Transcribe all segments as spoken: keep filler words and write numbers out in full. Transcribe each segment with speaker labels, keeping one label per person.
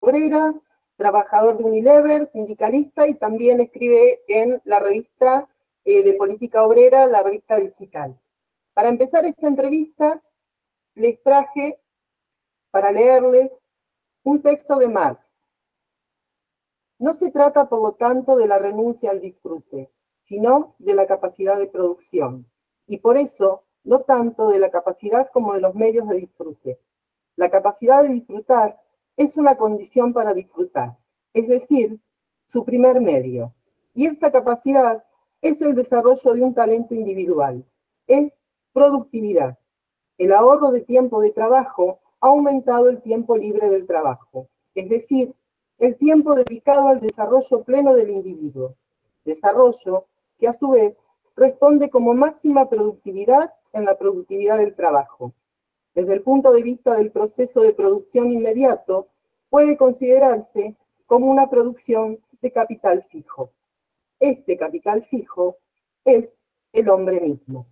Speaker 1: obrera, trabajador de Unilever, sindicalista, y también escribe en la revista eh, de política obrera, la revista digital. Para empezar esta entrevista, les traje para leerles un texto de Marx. No se trata, por lo tanto, de la renuncia al disfrute, sino de la capacidad de producción, y por eso, no tanto de la capacidad como de los medios de disfrute. La capacidad de disfrutar es una condición para disfrutar, es decir, su primer medio. Y esta capacidad es el desarrollo de un talento individual, es productividad. El ahorro de tiempo de trabajo ha aumentado el tiempo libre del trabajo, es decir, el tiempo dedicado al desarrollo pleno del individuo. Desarrollo que a su vez responde como máxima productividad en la productividad del trabajo. Desde el punto de vista del proceso de producción inmediato, puede considerarse como una producción de capital fijo. Este capital fijo es el hombre mismo.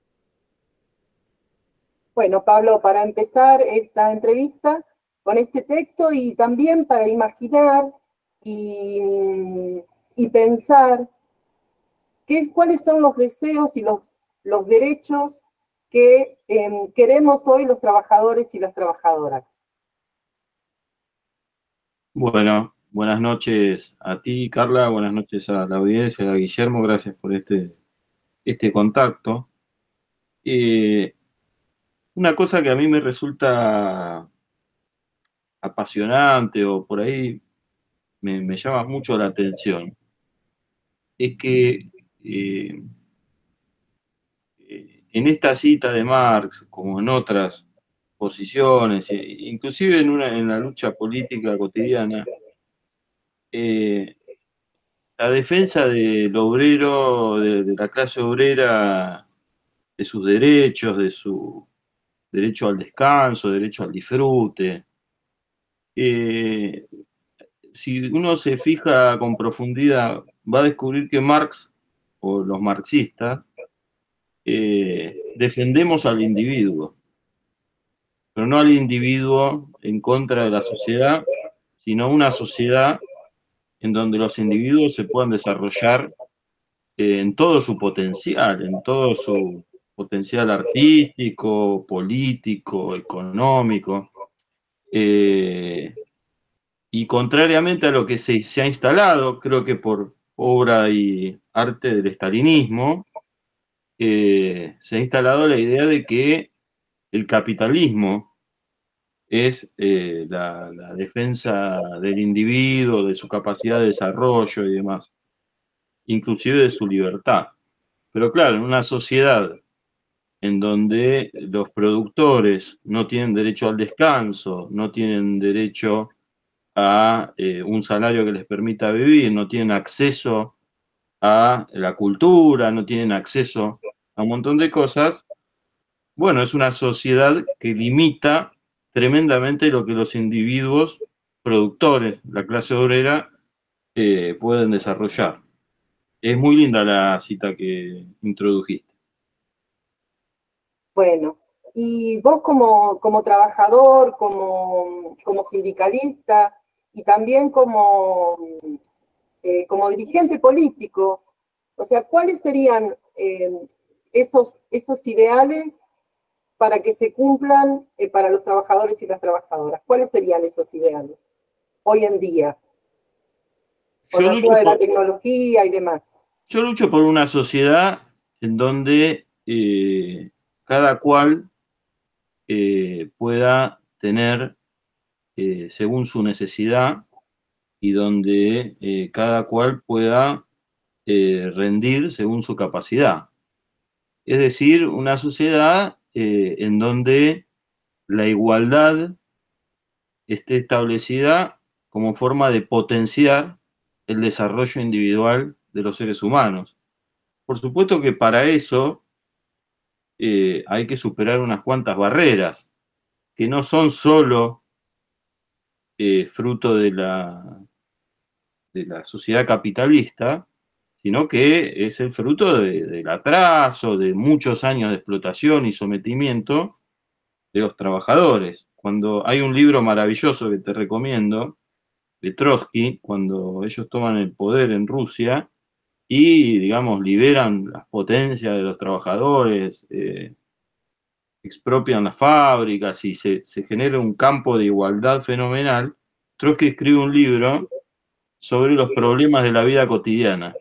Speaker 1: Bueno, Pablo, para empezar esta entrevista con este texto y también para imaginar y, y pensar qué, cuáles son los deseos y los, los derechos que eh, queremos hoy los trabajadores y las trabajadoras.
Speaker 2: Bueno, buenas noches a ti, Carla, buenas noches a la audiencia, a Guillermo, gracias por este, este contacto. Eh, una cosa que a mí me resulta apasionante o por ahí me, me llama mucho la atención es que eh, en esta cita de Marx, como en otras posiciones, inclusive en, una, en la lucha política cotidiana, eh, la defensa del obrero, de, de la clase obrera, de sus derechos, de su derecho al descanso, derecho al disfrute. Eh, si uno se fija con profundidad, va a descubrir que Marx, o los marxistas, eh, defendemos al individuo, pero no al individuo en contra de la sociedad, sino una sociedad en donde los individuos se puedan desarrollar eh, en todo su potencial, en todo su potencial artístico, político, económico. Eh, y contrariamente a lo que se, se ha instalado, creo que por obra y arte del estalinismo, eh, se ha instalado la idea de que el capitalismo es eh, la, la defensa del individuo, de su capacidad de desarrollo y demás, inclusive de su libertad. Pero claro, en una sociedad en donde los productores no tienen derecho al descanso, no tienen derecho a eh, un salario que les permita vivir, no tienen acceso a la cultura, no tienen acceso a un montón de cosas, bueno, es una sociedad que limita tremendamente lo que los individuos productores, la clase obrera, eh, pueden desarrollar. Es muy linda la cita que introdujiste.
Speaker 1: Bueno, y vos como, como trabajador, como, como sindicalista y también como, eh, como dirigente político, o sea, ¿cuáles serían eh, esos, esos ideales para que se cumplan eh, para los trabajadores y las trabajadoras? ¿Cuáles serían esos ideales hoy en día, con
Speaker 2: Yo
Speaker 1: la ayuda
Speaker 2: lucho
Speaker 1: de la
Speaker 2: por,
Speaker 1: tecnología y demás?
Speaker 2: yo lucho por una sociedad en donde eh, cada cual eh, pueda tener, eh, según su necesidad, y donde eh, cada cual pueda eh, rendir según su capacidad. Es decir, una sociedad eh, en donde la igualdad esté establecida como forma de potenciar el desarrollo individual de los seres humanos. Por supuesto que para eso eh, hay que superar unas cuantas barreras, que no son solo eh, fruto de la, de la sociedad capitalista, sino que es el fruto de, del atraso, de muchos años de explotación y sometimiento de los trabajadores. Cuando hay un libro maravilloso que te recomiendo, de Trotsky, cuando ellos toman el poder en Rusia y, digamos, liberan las potencias de los trabajadores, eh, expropian las fábricas y se, se genera un campo de igualdad fenomenal. Trotsky escribe un libro sobre los problemas de la vida cotidiana.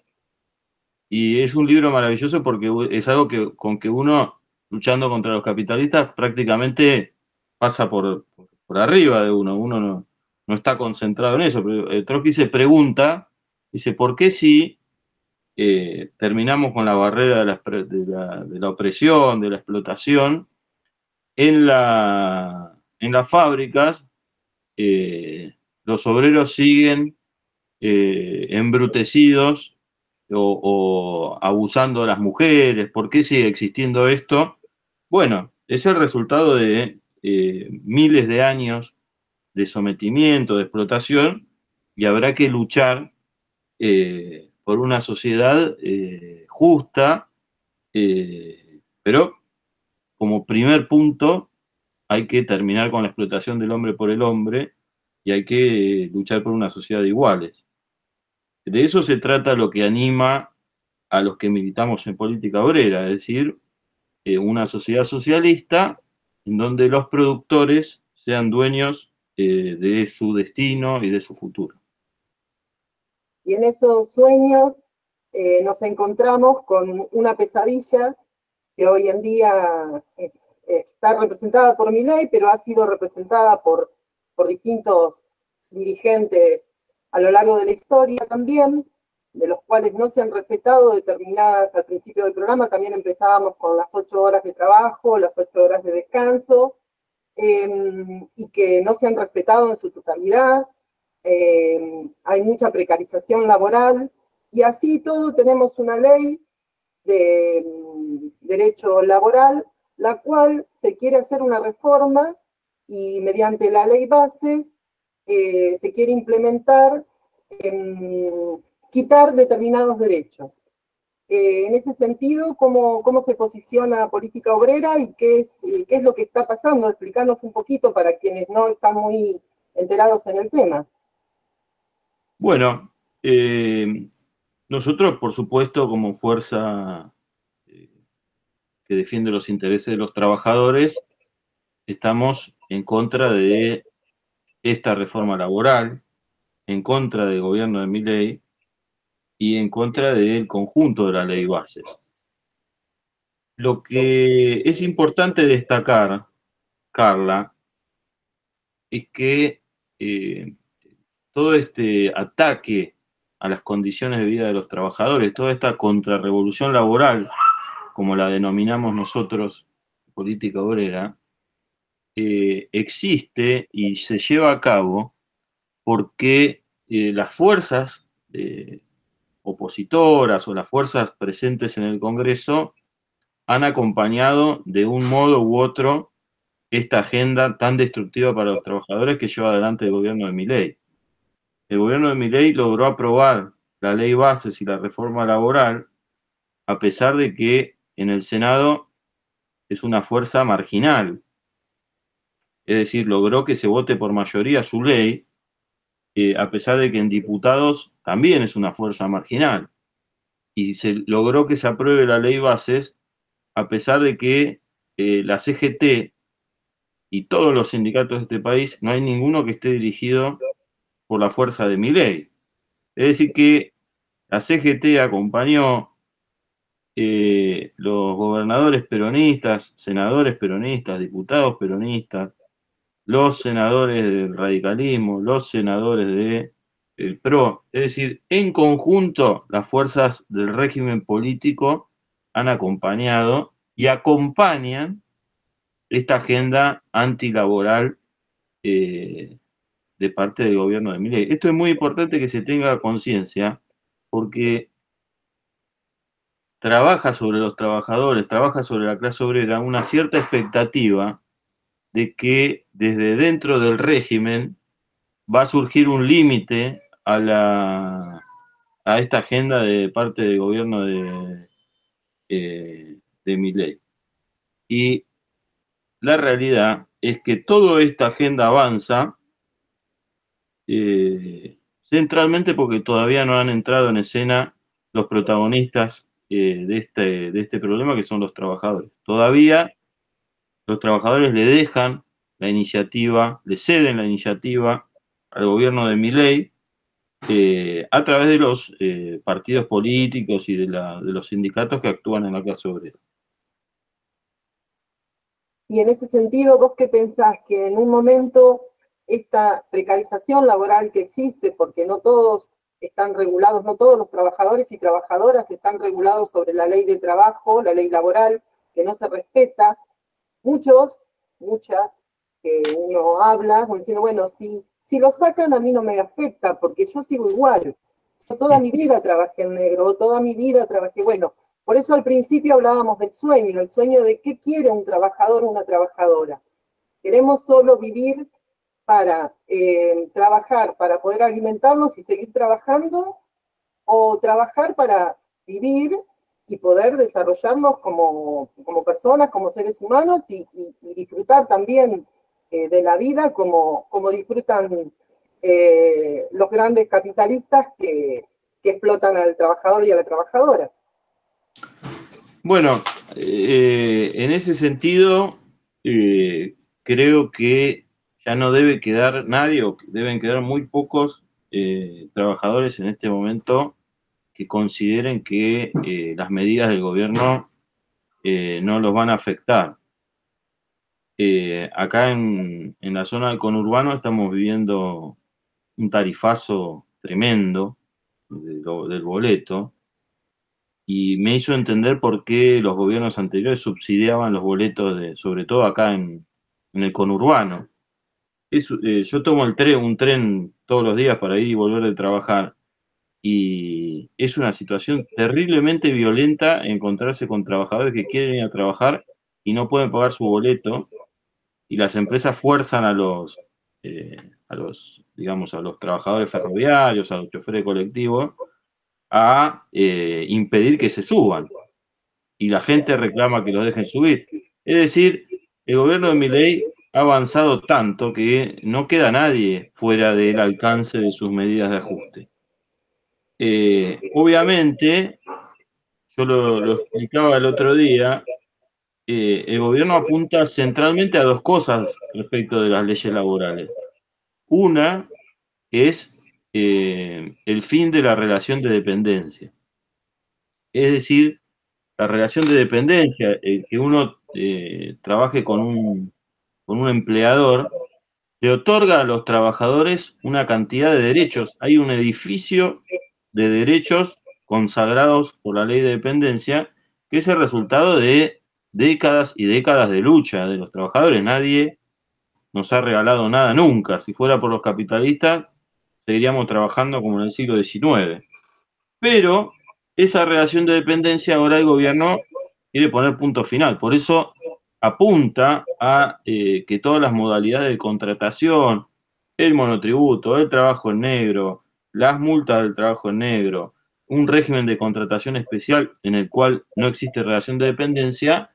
Speaker 2: Y es un libro maravilloso porque es algo que, con que uno, luchando contra los capitalistas, prácticamente pasa por, por arriba de uno. Uno no, no está concentrado en eso. Pero eh, Trotsky se pregunta, dice, ¿por qué si eh, terminamos con la barrera de la, de, la, de la opresión, de la explotación, en, la, en las fábricas eh, los obreros siguen eh, embrutecidos o, o abusando de las mujeres? ¿Por qué sigue existiendo esto? Bueno, es el resultado de eh, miles de años de sometimiento, de explotación, y habrá que luchar eh, por una sociedad eh, justa, eh, pero como primer punto hay que terminar con la explotación del hombre por el hombre y hay que eh, luchar por una sociedad de iguales. De eso se trata lo que anima a los que militamos en política obrera, es decir, eh, una sociedad socialista en donde los productores sean dueños eh, de su destino y de su futuro.
Speaker 1: Y en esos sueños eh, nos encontramos con una pesadilla que hoy en día es, está representada por Milei, pero ha sido representada por, por distintos dirigentes a lo largo de la historia también, de los cuales no se han respetado determinadas, al principio del programa también empezábamos con las ocho horas de trabajo, las ocho horas de descanso, eh, y que no se han respetado en su totalidad. Eh, hay mucha precarización laboral, y así todo tenemos una ley de um, derecho laboral, la cual se quiere hacer una reforma y mediante la ley bases eh, se quiere implementar, eh, quitar determinados derechos. Eh, en ese sentido, ¿cómo, ¿cómo se posiciona Política Obrera y qué es, eh, qué es lo que está pasando? Explicarnos un poquito para quienes no están muy enterados en el tema.
Speaker 2: Bueno, eh, nosotros, por supuesto, como fuerza eh, que defiende los intereses de los trabajadores, estamos en contra de esta reforma laboral, en contra del gobierno de Milei y en contra del conjunto de la ley bases. Lo que es importante destacar, Carla, es que eh, todo este ataque a las condiciones de vida de los trabajadores, toda esta contrarrevolución laboral, como la denominamos nosotros, política obrera, eh, existe y se lleva a cabo porque eh, las fuerzas eh, opositoras o las fuerzas presentes en el Congreso han acompañado de un modo u otro esta agenda tan destructiva para los trabajadores que lleva adelante el gobierno de Milei. El gobierno de Milei logró aprobar la ley bases y la reforma laboral, a pesar de que en el Senado es una fuerza marginal. Es decir, logró que se vote por mayoría su ley, eh, a pesar de que en diputados también es una fuerza marginal. Y se logró que se apruebe la ley bases, a pesar de que eh, la C G T y todos los sindicatos de este país, no hay ninguno que esté dirigido por la fuerza de Milei. Es decir, que la C G T acompañó, eh, los gobernadores peronistas, senadores peronistas, diputados peronistas, los senadores del radicalismo, los senadores de el P R O, es decir, en conjunto las fuerzas del régimen político han acompañado y acompañan esta agenda antilaboral eh, de parte del gobierno de Milei. Esto es muy importante que se tenga conciencia porque trabaja sobre los trabajadores, trabaja sobre la clase obrera una cierta expectativa de que desde dentro del régimen va a surgir un límite a la a esta agenda de parte del gobierno de, eh, de Milei. Y la realidad es que toda esta agenda avanza eh, centralmente porque todavía no han entrado en escena los protagonistas eh, de, este, de este problema, que son los trabajadores. Todavía los trabajadores le dejan la iniciativa, le ceden la iniciativa al gobierno de Milei eh, a través de los eh, partidos políticos y de, la, de los sindicatos que actúan en la clase obrera.
Speaker 1: Y en ese sentido, ¿vos qué pensás? Que en un momento esta precarización laboral que existe, porque no todos están regulados, no todos los trabajadores y trabajadoras están regulados sobre la ley de trabajo, la ley laboral, que no se respeta, muchos, muchas, que uno habla, diciendo, bueno, si, si lo sacan a mí no me afecta, porque yo sigo igual. Yo toda mi vida trabajé en negro, toda mi vida trabajé, bueno, por eso al principio hablábamos del sueño, el sueño de qué quiere un trabajador o una trabajadora. Queremos solo vivir para eh, trabajar, para poder alimentarnos y seguir trabajando, o trabajar para vivir y poder desarrollarnos como, como personas, como seres humanos y, y, y disfrutar también eh, de la vida como, como disfrutan eh, los grandes capitalistas que, que explotan al trabajador y a la trabajadora.
Speaker 2: Bueno, eh, en ese sentido, eh, creo que ya no debe quedar nadie, o deben quedar muy pocos eh, trabajadores en este momento que consideren que eh, las medidas del gobierno eh, no los van a afectar. Eh, acá en, en la zona del conurbano estamos viviendo un tarifazo tremendo de lo- del boleto, y me hizo entender por qué los gobiernos anteriores subsidiaban los boletos, de, sobre todo acá en, en el conurbano. Es, eh, yo tomo el tren, un tren todos los días para ir y volver de trabajar, y es una situación terriblemente violenta encontrarse con trabajadores que quieren ir a trabajar y no pueden pagar su boleto, y las empresas fuerzan a los, eh, a los, digamos, a los trabajadores ferroviarios, a los choferes colectivos, a eh, impedir que se suban, y la gente reclama que los dejen subir. Es decir, el gobierno de Milei ha avanzado tanto que no queda nadie fuera del alcance de sus medidas de ajuste. Eh, obviamente, yo lo, lo explicaba el otro día, eh, el gobierno apunta centralmente a dos cosas respecto de las leyes laborales. Una es eh, el fin de la relación de dependencia. Es decir, la relación de dependencia, eh, que uno eh, trabaje con un, con un empleador, le otorga a los trabajadores una cantidad de derechos. Hay un edificio de derechos consagrados por la ley de dependencia, que es el resultado de décadas y décadas de lucha de los trabajadores. Nadie nos ha regalado nada nunca. Si fuera por los capitalistas, seguiríamos trabajando como en el siglo diecinueve. Pero esa relación de dependencia ahora el gobierno quiere poner punto final. Por eso apunta a eh, que todas las modalidades de contratación, el monotributo, el trabajo en negro, las multas del trabajo en negro, un régimen de contratación especial en el cual no existe relación de dependencia,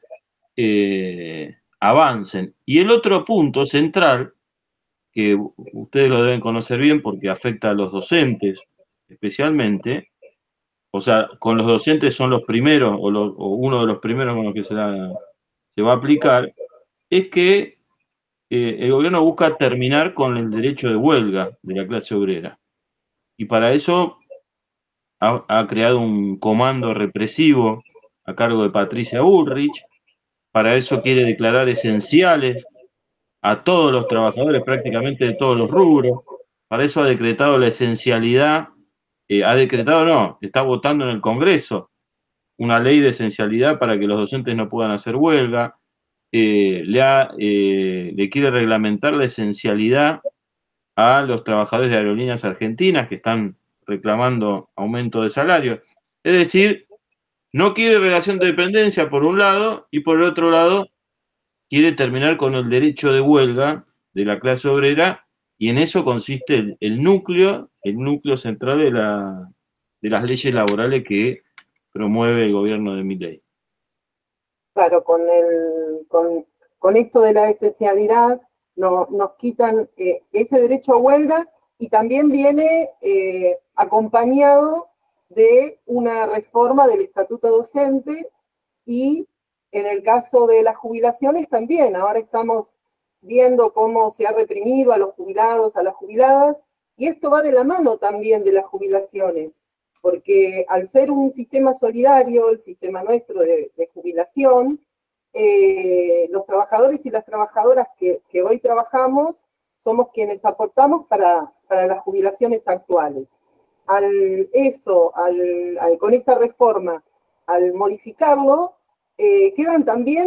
Speaker 2: eh, avancen. Y el otro punto central, que ustedes lo deben conocer bien porque afecta a los docentes especialmente, o sea, con los docentes son los primeros, o, los, o uno de los primeros con los que se, la, se va a aplicar, es que eh, el gobierno busca terminar con el derecho de huelga de la clase obrera. Y para eso ha, ha creado un comando represivo a cargo de Patricia Bullrich. Para eso quiere declarar esenciales a todos los trabajadores prácticamente de todos los rubros. Para eso ha decretado la esencialidad, eh, ha decretado, no, está votando en el Congreso una ley de esencialidad para que los docentes no puedan hacer huelga. Eh, le, ha, eh, le quiere reglamentar la esencialidad a los trabajadores de aerolíneas argentinas que están reclamando aumento de salario. Es decir, no quiere relación de dependencia por un lado, y por el otro lado quiere terminar con el derecho de huelga de la clase obrera, y en eso consiste el, el núcleo, el núcleo central de, la, de las leyes laborales que promueve el gobierno de Milei.
Speaker 1: Claro, con, el, con, con esto de la esencialidad no, nos quitan eh, ese derecho a huelga y también viene eh, acompañado de una reforma del estatuto docente, y en el caso de las jubilaciones también. Ahora estamos viendo cómo se ha reprimido a los jubilados, a las jubiladas, y esto va de la mano también de las jubilaciones, porque al ser un sistema solidario, el sistema nuestro de, de jubilación, eh, los trabajadores y las trabajadoras que, que hoy trabajamos somos quienes aportamos para, para las jubilaciones actuales. Al eso, al, al, con esta reforma, al modificarlo, eh, quedan también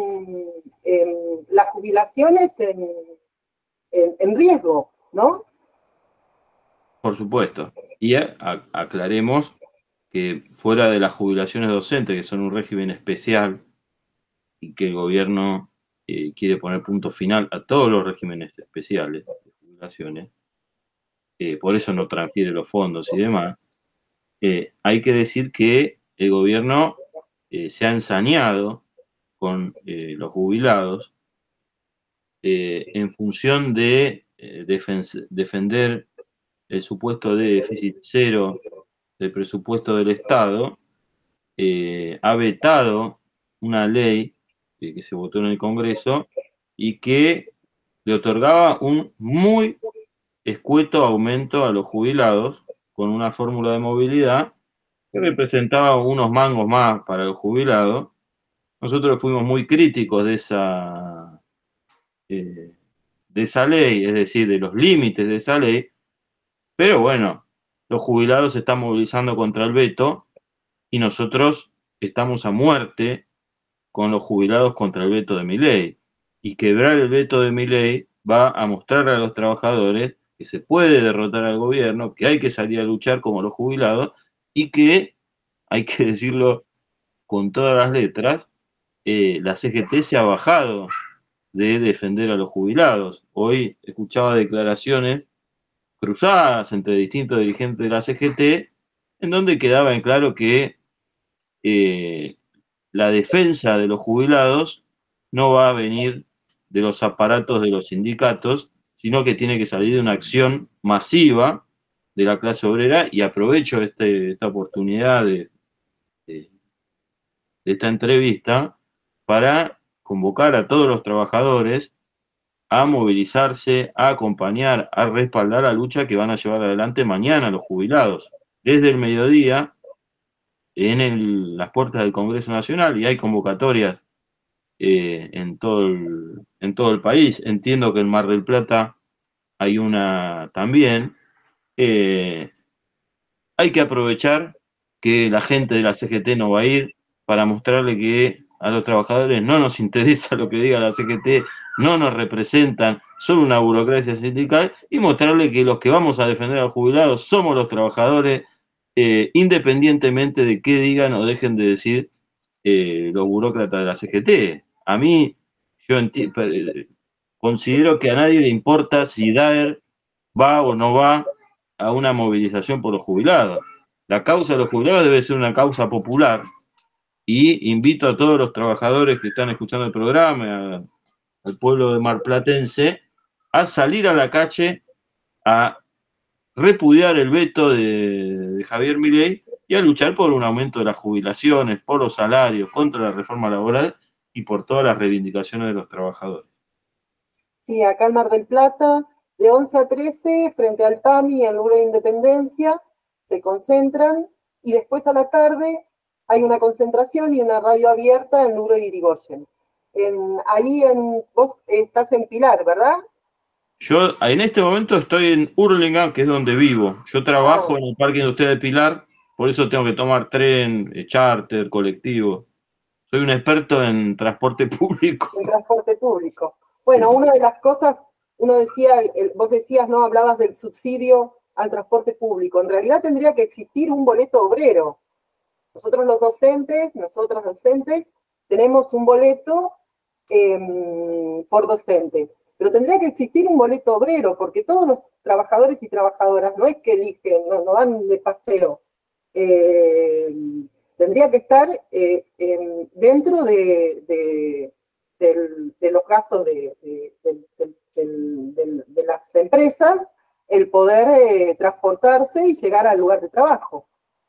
Speaker 1: eh, las jubilaciones en, en, en riesgo, ¿no?
Speaker 2: Por supuesto. Y a, a, aclaremos que fuera de las jubilaciones docentes, que son un régimen especial, y que el gobierno eh, quiere poner punto final a todos los regímenes especiales de jubilaciones, eh, por eso no transfiere los fondos y demás, eh, hay que decir que el gobierno eh, se ha ensañado con eh, los jubilados eh, en función de eh, defen- defender el supuesto de déficit cero del presupuesto del Estado. Eh, ha vetado una ley eh, que se votó en el Congreso y que le otorgaba un muy escueto aumento a los jubilados con una fórmula de movilidad que representaba unos mangos más para los jubilados. Nosotros fuimos muy críticos de esa, eh, de esa ley, es decir, de los límites de esa ley, pero bueno, los jubilados se están movilizando contra el veto y nosotros estamos a muerte con los jubilados contra el veto de Milei. Y quebrar el veto de Milei va a mostrar a los trabajadores que se puede derrotar al gobierno, que hay que salir a luchar como los jubilados y que, hay que decirlo con todas las letras, eh, la C G T se ha bajado de defender a los jubilados. Hoy escuchaba declaraciones cruzadas entre distintos dirigentes de la C G T, en donde quedaba en claro que eh, la defensa de los jubilados no va a venir de los aparatos de los sindicatos, sino que tiene que salir de una acción masiva de la clase obrera, y aprovecho este, esta oportunidad de, de, de esta entrevista para convocar a todos los trabajadores a movilizarse, a acompañar, a respaldar la lucha que van a llevar adelante mañana los jubilados. Desde el mediodía, en el, las puertas del Congreso Nacional, y hay convocatorias eh, en, todo el, en todo el país. Entiendo que en Mar del Plata hay una también. Eh, hay que aprovechar que la gente de la C G T no va a ir para mostrarle que a los trabajadores no nos interesa lo que diga la C G T, no nos representan, son una burocracia sindical, y mostrarle que los que vamos a defender a los jubilados somos los trabajadores, eh, independientemente de qué digan o dejen de decir eh, los burócratas de la C G T. A mí, yo considero que a nadie le importa si Daer va o no va a una movilización por los jubilados. La causa de los jubilados debe ser una causa popular, y invito a todos los trabajadores que están escuchando el programa, a, al pueblo de marplatense, a salir a la calle a repudiar el veto de, de Javier Milei y a luchar por un aumento de las jubilaciones, por los salarios, contra la reforma laboral y por todas las reivindicaciones de los trabajadores.
Speaker 1: Sí, acá en Mar del Plata, de once a trece, frente al P A M I, el Muro de Independencia, se concentran, y después a la tarde hay una concentración y una radio abierta en Muro de Irigoyen. En, ahí en, vos estás en Pilar, ¿verdad?
Speaker 2: Yo en este momento estoy en Hurlingham, que es donde vivo. Yo trabajo ah. en el Parque Industrial de Pilar, por eso tengo que tomar tren, charter, colectivo. Soy un experto en transporte público.
Speaker 1: En transporte público. Bueno, sí. Una de las cosas, uno decía, el, vos decías, no, hablabas del subsidio al transporte público. En realidad tendría que existir un boleto obrero. Nosotros los docentes, nosotros docentes, tenemos un boleto eh, por docente. Pero tendría que existir un boleto obrero, porque todos los trabajadores y trabajadoras no es que eligen, no, no van de paseo. Eh, tendría que estar eh, eh, dentro de, de, de, de los gastos de, de, de, de, de las empresas, el poder eh, transportarse y llegar al lugar de trabajo.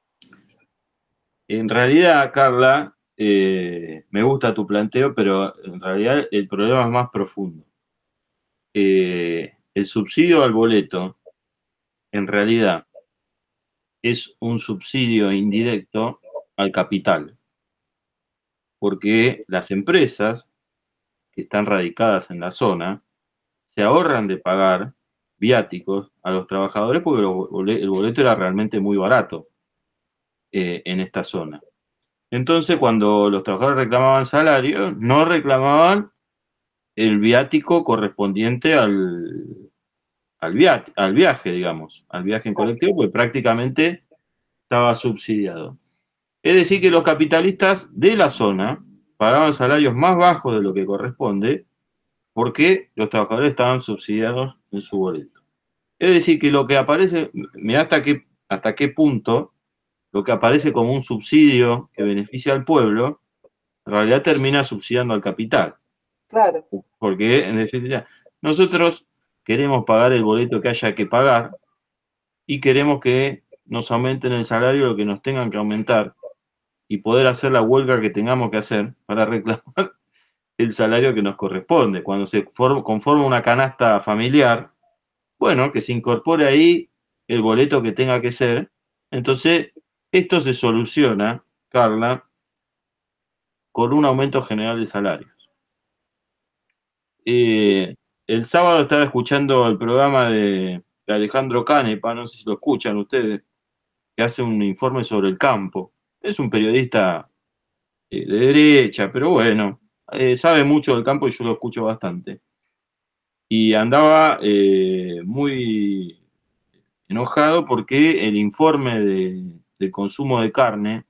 Speaker 2: En realidad, Carla, eh, me gusta tu planteo, pero en realidad el problema es más profundo. Eh, el subsidio al boleto, en realidad, es un subsidio indirecto al capital, porque las empresas que están radicadas en la zona se ahorran de pagar viáticos a los trabajadores porque el boleto era realmente muy barato eh, en esta zona. Entonces, cuando los trabajadores reclamaban salario, no reclamaban el viático correspondiente al, al, viaje, al viaje, digamos, al viaje en colectivo, porque prácticamente estaba subsidiado. Es decir, que los capitalistas de la zona pagaban salarios más bajos de lo que corresponde porque los trabajadores estaban subsidiados en su boleto. Es decir, que lo que aparece, mira hasta qué, hasta qué punto lo que aparece como un subsidio que beneficia al pueblo, en realidad termina subsidiando al capital.
Speaker 1: Claro.
Speaker 2: Porque, en definitiva, nosotros queremos pagar el boleto que haya que pagar y queremos que nos aumenten el salario lo que nos tengan que aumentar y poder hacer la huelga que tengamos que hacer para reclamar el salario que nos corresponde. Cuando se forma, conforma una canasta familiar, bueno, que se incorpore ahí el boleto que tenga que ser. Entonces, esto se soluciona, Carla, con un aumento general de salarios. Eh, el sábado estaba escuchando el programa de, de Alejandro Canepa, no sé si lo escuchan ustedes, que hace un informe sobre el campo. Es un periodista eh, de derecha, pero bueno, eh, sabe mucho del campo y yo lo escucho bastante. Y andaba eh, muy enojado porque el informe de, de consumo de carne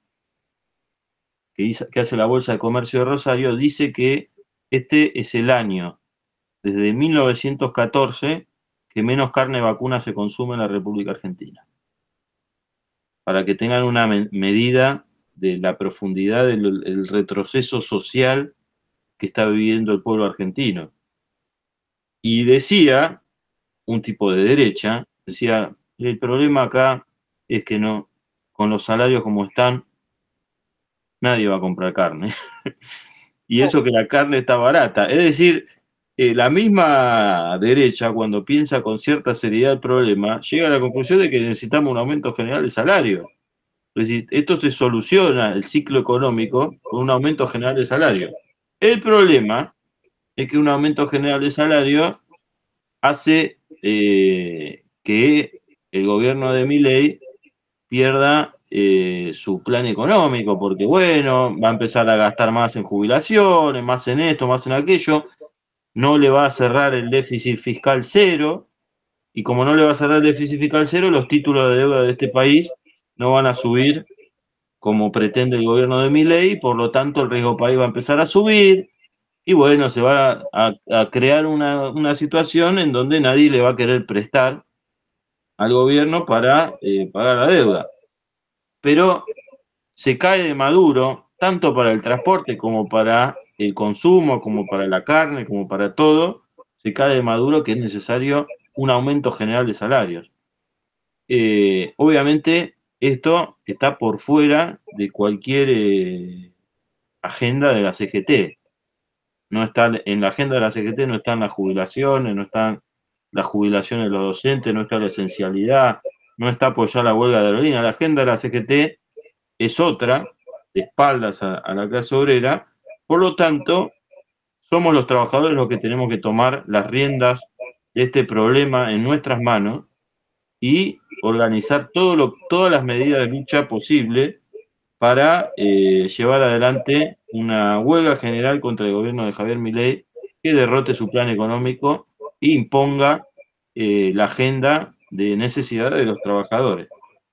Speaker 2: que, hizo, que hace la Bolsa de Comercio de Rosario dice que este es el año, desde mil novecientos catorce, que menos carne vacuna se consume en la República Argentina. Para que tengan una me medida de la profundidad del el retroceso social que está viviendo el pueblo argentino. Y decía, un tipo de derecha, decía, el problema acá es que no, con los salarios como están, nadie va a comprar carne. Y eso que la carne está barata. Es decir, eh, la misma derecha, cuando piensa con cierta seriedad el problema, llega a la conclusión de que necesitamos un aumento general de salario. Es decir, esto se soluciona, el ciclo económico, con un aumento general de salario. El problema es que un aumento general de salario hace eh, que el gobierno de Milei pierda eh, su plan económico, porque bueno, va a empezar a gastar más en jubilaciones, más en esto, más en aquello, no le va a cerrar el déficit fiscal cero, y como no le va a cerrar el déficit fiscal cero, los títulos de deuda de este país no van a subir como pretende el gobierno de Milei, por lo tanto el riesgo país va a empezar a subir, y bueno, se va a, a crear una, una situación en donde nadie le va a querer prestar al gobierno para eh, pagar la deuda. Pero se cae de Maduro, tanto para el transporte como para el consumo, como para la carne, como para todo, se cae de Maduro que es necesario un aumento general de salarios. Eh, obviamente, esto está por fuera de cualquier eh, agenda de la C G T. No está en la agenda de la C G T, no están las jubilaciones, no están las jubilaciones de los docentes, no está la esencialidad, no está apoyar la huelga de aerolínea. La agenda de la C G T es otra, de espaldas a, a la clase obrera. Por lo tanto, somos los trabajadores los que tenemos que tomar las riendas de este problema en nuestras manos y organizar todo lo, todas las medidas de lucha posible para eh, llevar adelante una huelga general contra el gobierno de Javier Milei que derrote su plan económico e imponga eh, la agenda de necesidades de los trabajadores.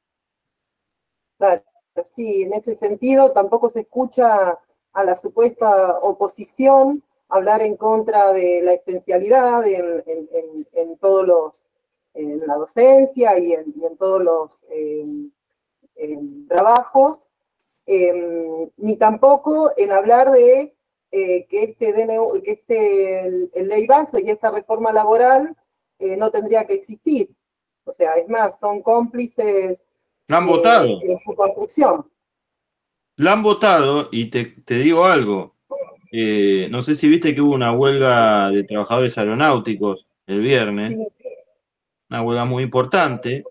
Speaker 1: Claro, sí, en ese sentido tampoco se escucha a la supuesta oposición hablar en contra de la esencialidad en, en, en, en todos los, en la docencia y en, y en todos los eh, en trabajos, eh, ni tampoco en hablar de eh, que este, D N U, que este el, el ley base y esta reforma laboral eh, no tendría que existir. O sea, es más, son cómplices
Speaker 2: La han
Speaker 1: eh,
Speaker 2: votado.
Speaker 1: en su construcción.
Speaker 2: La han votado y te, te digo algo. Eh, no sé si viste que hubo una huelga de trabajadores aeronáuticos el viernes,
Speaker 1: Sí,
Speaker 2: una huelga muy importante.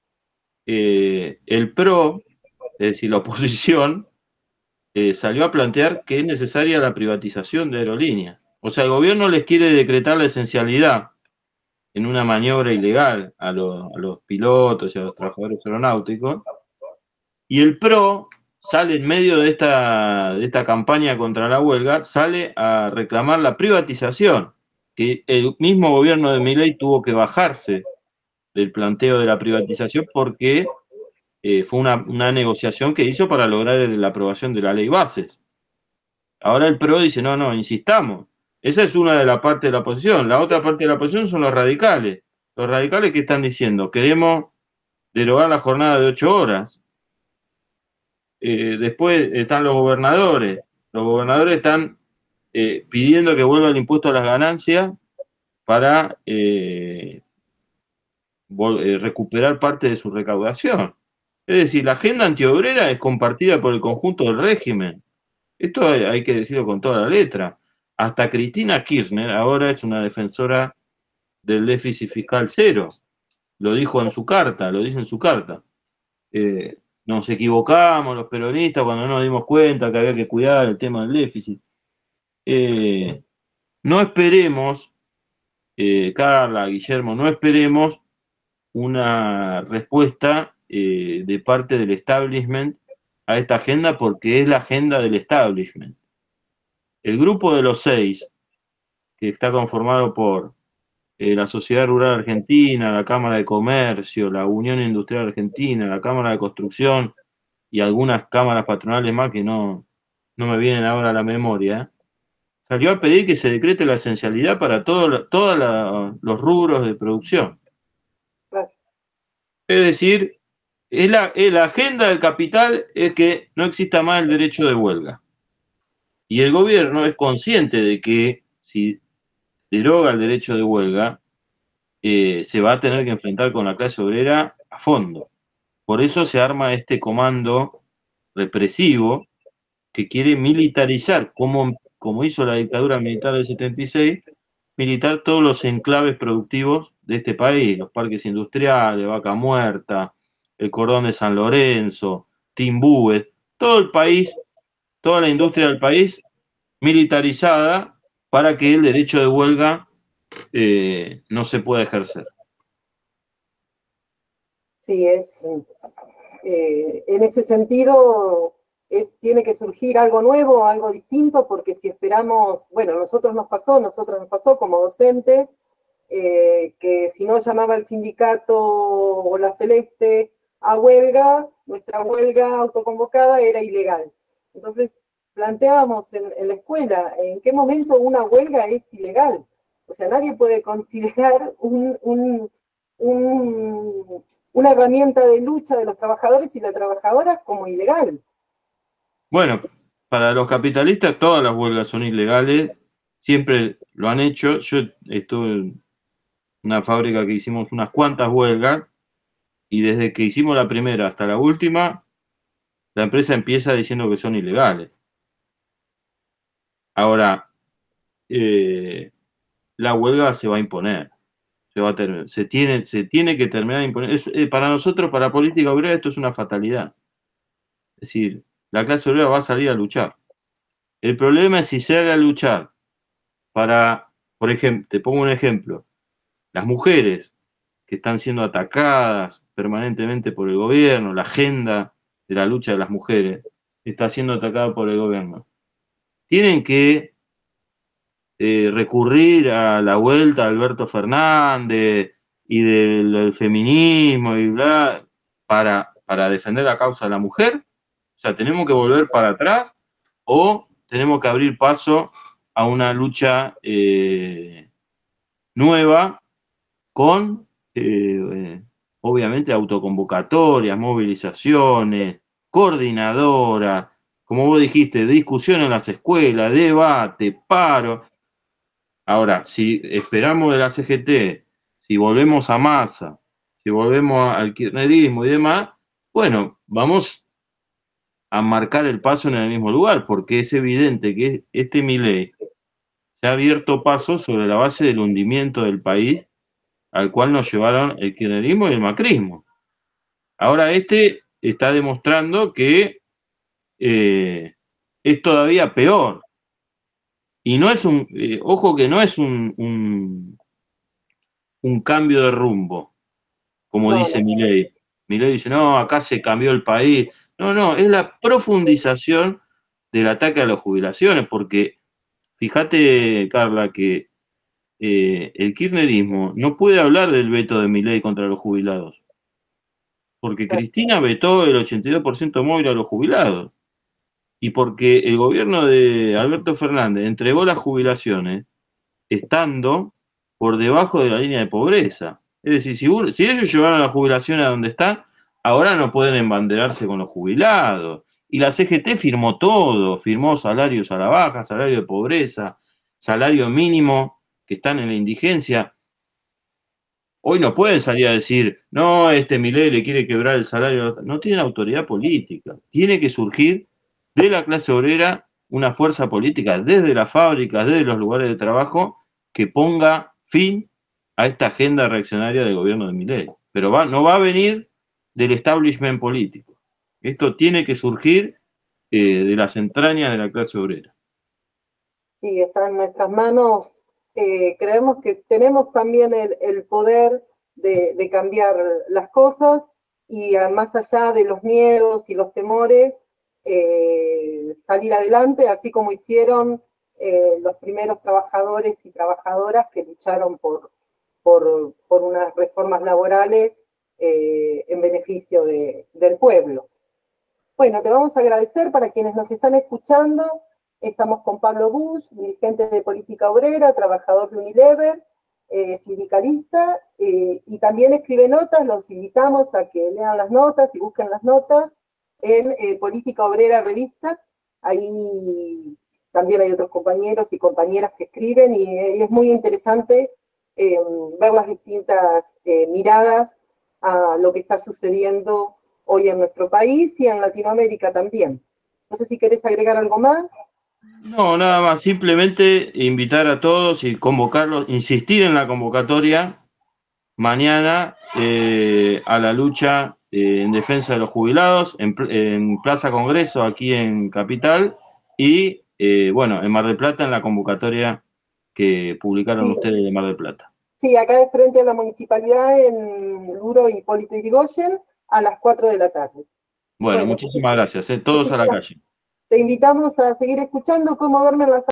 Speaker 2: Eh, el PRO, es decir, la oposición, eh, salió a plantear que es necesaria la privatización de aerolíneas. O sea, el gobierno les quiere decretar la esencialidad en una maniobra ilegal a los, a los pilotos y a los trabajadores aeronáuticos, y el PRO sale en medio de esta, de esta campaña contra la huelga, sale a reclamar la privatización, que el mismo gobierno de Milei tuvo que bajarse del planteo de la privatización porque eh, fue una, una negociación que hizo para lograr la aprobación de la ley bases. Ahora el PRO dice, no, no, insistamos. Esa es una de la parte de la oposición. La otra parte de la oposición son los radicales. Los radicales que están diciendo, queremos derogar la jornada de ocho horas. Eh, después están los gobernadores. Los gobernadores están eh, pidiendo que vuelva el impuesto a las ganancias para eh, eh, recuperar parte de su recaudación. Es decir, la agenda antiobrera es compartida por el conjunto del régimen. Esto hay, hay que decirlo con toda la letra. Hasta Cristina Kirchner ahora es una defensora del déficit fiscal cero. Lo dijo en su carta, lo dice en su carta. Eh, nos equivocamos los peronistas cuando no nos dimos cuenta que había que cuidar el tema del déficit. Eh, no esperemos, eh, Carla, Guillermo, no esperemos una respuesta eh, de parte del establishment a esta agenda porque es la agenda del establishment. El grupo de los seis, que está conformado por eh, la Sociedad Rural Argentina, la Cámara de Comercio, la Unión Industrial Argentina, la Cámara de Construcción y algunas cámaras patronales más que no, no me vienen ahora a la memoria, salió a pedir que se decrete la esencialidad para todo, todos los rubros de producción.
Speaker 1: claro.
Speaker 2: Es decir, es la, es la agenda del capital es que no exista más el derecho de huelga. Y el gobierno es consciente de que si deroga el derecho de huelga, eh, se va a tener que enfrentar con la clase obrera a fondo. Por eso se arma este comando represivo que quiere militarizar, como, como hizo la dictadura militar del setenta y seis, militar todos los enclaves productivos de este país, los parques industriales, Vaca Muerta, el Cordón de San Lorenzo, Timbúes, todo el país, toda la industria del país militarizada para que el derecho de huelga eh, no se pueda ejercer.
Speaker 1: Sí, es, eh, en ese sentido, es, tiene que surgir algo nuevo, algo distinto, porque si esperamos, bueno, nosotros nos pasó, nosotros nos pasó como docentes, eh, que si no llamaba el sindicato o la Celeste a huelga, nuestra huelga autoconvocada era ilegal. Entonces, planteábamos en, en la escuela, ¿en qué momento una huelga es ilegal? O sea, nadie puede considerar un, un, un, una herramienta de lucha de los trabajadores y las trabajadoras como ilegal.
Speaker 2: Bueno, para los capitalistas todas las huelgas son ilegales, siempre lo han hecho. Yo estuve en una fábrica que hicimos unas cuantas huelgas y desde que hicimos la primera hasta la última, la empresa empieza diciendo que son ilegales. Ahora, eh, la huelga se va a imponer, se, va a ter- se, tiene, se tiene que terminar de imponer. Es, eh, para nosotros, para la política obrera, esto es una fatalidad. Es decir, la clase obrera va a salir a luchar. El problema es si sale a luchar para, por ejemplo, te pongo un ejemplo, las mujeres que están siendo atacadas permanentemente por el gobierno, la agenda de la lucha de las mujeres está siendo atacada por el gobierno. Tienen que eh, recurrir a la vuelta de Alberto Fernández y del, del feminismo y bla, para, para defender la causa de la mujer. O sea, tenemos que volver para atrás o tenemos que abrir paso a una lucha eh, nueva con, eh, obviamente, autoconvocatorias, movilizaciones, coordinadoras, como vos dijiste, discusión en las escuelas, debate, paro. Ahora, si esperamos de la C G T, si volvemos a Massa, si volvemos al kirchnerismo y demás, bueno, vamos a marcar el paso en el mismo lugar, porque es evidente que este Milei se ha abierto paso sobre la base del hundimiento del país al cual nos llevaron el kirchnerismo y el macrismo. Ahora este está demostrando que eh, es todavía peor. Y no es un, eh, ojo que no es un, un, un cambio de rumbo, como
Speaker 1: No,
Speaker 2: dice
Speaker 1: no.
Speaker 2: Milei. Milei dice, no, acá se cambió el país. No, no, es la profundización del ataque a las jubilaciones, porque fíjate, Carla, que eh, el kirchnerismo no puede hablar del veto de Milei contra los jubilados, porque Cristina vetó el ochenta y dos por ciento móvil a los jubilados, y porque el gobierno de Alberto Fernández entregó las jubilaciones estando por debajo de la línea de pobreza. Es decir, si, uno, si ellos llevaron la jubilación a donde están, ahora no pueden embanderarse con los jubilados. Y la C G T firmó todo, firmó salarios a la baja, salario de pobreza, salario mínimo, que están en la indigencia. Hoy no pueden salir a decir, no, este Milei le quiere quebrar el salario. No tienen autoridad política. Tiene que surgir de la clase obrera una fuerza política desde las fábricas, desde los lugares de trabajo, que ponga fin a esta agenda reaccionaria del gobierno de Milei. Pero va, no va a venir del establishment político. Esto tiene que surgir eh, de las entrañas de la clase obrera.
Speaker 1: Sí, está en nuestras manos. Eh, creemos que tenemos también el, el poder de, de, cambiar las cosas y uh, más allá de los miedos y los temores, eh, salir adelante, así como hicieron eh, los primeros trabajadores y trabajadoras que lucharon por, por, por unas reformas laborales eh, en beneficio de, del pueblo. Bueno, te vamos a agradecer para quienes nos están escuchando. Estamos con Pablo Busch, dirigente de Política Obrera, trabajador de Unilever, eh, sindicalista, eh, y también escribe notas. Los invitamos a que lean las notas y busquen las notas en eh, Política Obrera Revista. Ahí también hay otros compañeros y compañeras que escriben y, y es muy interesante eh, ver las distintas eh, miradas a lo que está sucediendo hoy en nuestro país y en Latinoamérica también. No sé si querés agregar algo más.
Speaker 2: No, nada más, simplemente invitar a todos y convocarlos, insistir en la convocatoria mañana eh, a la lucha eh, en defensa de los jubilados en, en Plaza Congreso, aquí en Capital, y eh, bueno, en Mar del Plata, en la convocatoria que publicaron
Speaker 1: Sí.
Speaker 2: ustedes de Mar del Plata.
Speaker 1: Sí, acá de frente a la municipalidad en Luro, Hipólito Yrigoyen, a las cuatro de la tarde.
Speaker 2: Bueno, bueno muchísimas gracias, eh, todos a la calle.
Speaker 1: Te invitamos a seguir escuchando Cómo duermen las